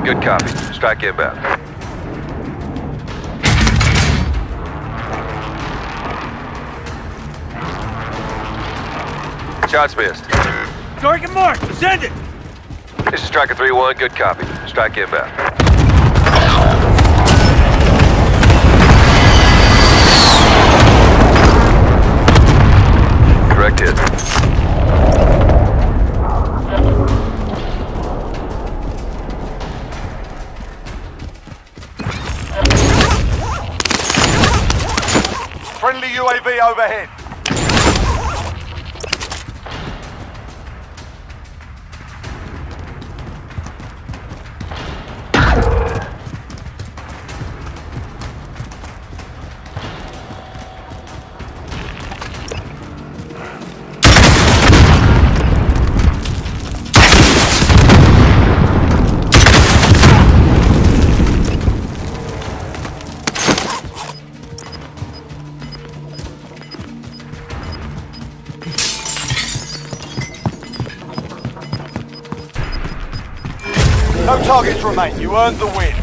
3-1, good copy. Strike inbound. Shots missed. Target marked. Send it. This is Striker 3-1, good copy. Strike inbound. Direct hit. Friendly UAV overhead. No targets remain. You earned the win.